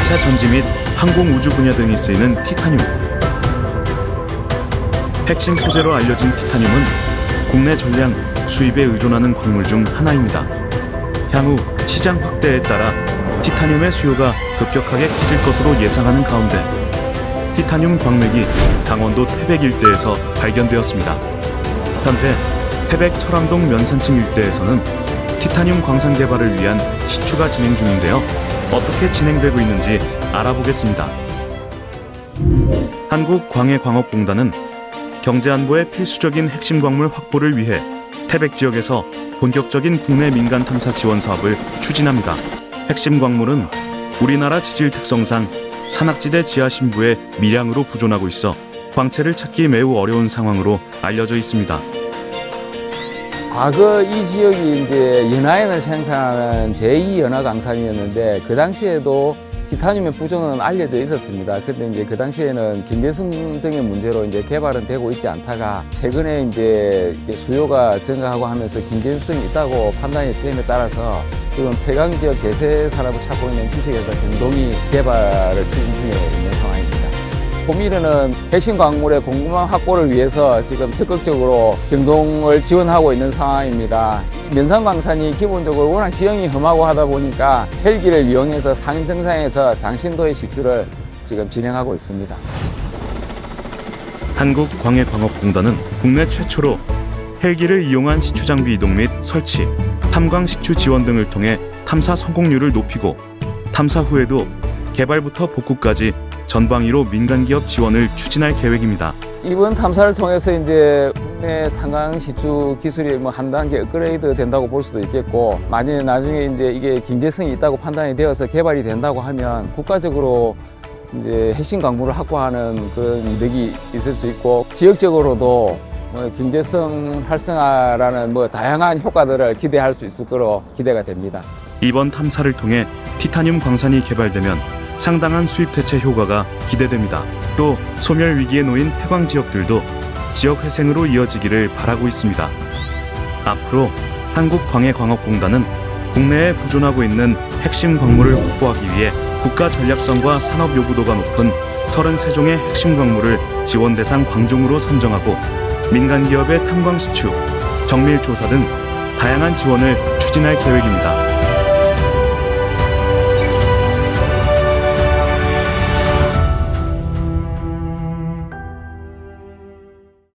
2차 전지 및 항공우주 분야 등이 쓰이는 티타늄. 핵심 소재로 알려진 티타늄은 국내 전량 수입에 의존하는 광물 중 하나입니다. 향후 시장 확대에 따라 티타늄의 수요가 급격하게 커질 것으로 예상하는 가운데 티타늄 광맥이 강원도 태백 일대에서 발견되었습니다. 현재 태백 철암동 면산층 일대에서는 티타늄 광산 개발을 위한 시추가 진행 중인데요. 어떻게 진행되고 있는지 알아보겠습니다. 한국광해광업공단은 경제안보의 필수적인 핵심 광물 확보를 위해 태백 지역에서 본격적인 국내 민간 탐사 지원 사업을 추진합니다. 핵심 광물은 우리나라 지질 특성상 산악지대 지하 심부에 미량으로 부존하고 있어 광채를 찾기 매우 어려운 상황으로 알려져 있습니다. 과거 이 지역이 이제 연화연을 생산하는 제2연화강산이었는데 그 당시에도 티타늄의 부존은 알려져 있었습니다. 근데 이제 그 당시에는 긴대성 등의 문제로 이제 개발은 되고 있지 않다가 최근에 이제 수요가 증가하고 하면서 긴대성이 있다고 판단이 됨에 따라서 지금 폐강 지역 대세 산업을 찾고 있는 주식회사 경동이 개발을 추진 중에 있는 상황입니다. 호미르는 핵심 광물의 공급망 확보를 위해서 지금 적극적으로 경동을 지원하고 있는 상황입니다. 면산광산이 기본적으로 워낙 지형이 험하고 하다 보니까 헬기를 이용해서 상정상에서 장신도의 시추를 지금 진행하고 있습니다. 한국광해광업공단은 국내 최초로 헬기를 이용한 시추 장비 이동 및 설치, 탐광 시추 지원 등을 통해 탐사 성공률을 높이고 탐사 후에도 개발부터 복구까지 전방위로 민간기업 지원을 추진할 계획입니다. 이번 탐사를 통해서 이제 국내 탄광 시추 기술이 한 단계 업그레이드 된다고 볼 수도 있겠고, 만약에 나중에 이제 이게 경제성이 있다고 판단이 되어서 개발이 된다고 하면 국가적으로 이제 핵심 광물을 확보하는 그런 이득이 있을 수 있고, 지역적으로도 경제성 활성화라는 다양한 효과들을 기대할 수 있을 거로 기대가 됩니다. 이번 탐사를 통해 티타늄 광산이 개발되면 상당한 수입 대체 효과가 기대됩니다. 또 소멸 위기에 놓인 해광 지역들도 지역 회생으로 이어지기를 바라고 있습니다. 앞으로 한국광해광업공단은 국내에 부존하고 있는 핵심 광물을 확보하기 위해 국가 전략성과 산업 요구도가 높은 33종의 핵심 광물을 지원 대상 광종으로 선정하고 민간 기업의 탐광 시추, 정밀 조사 등 다양한 지원을 추진할 계획입니다.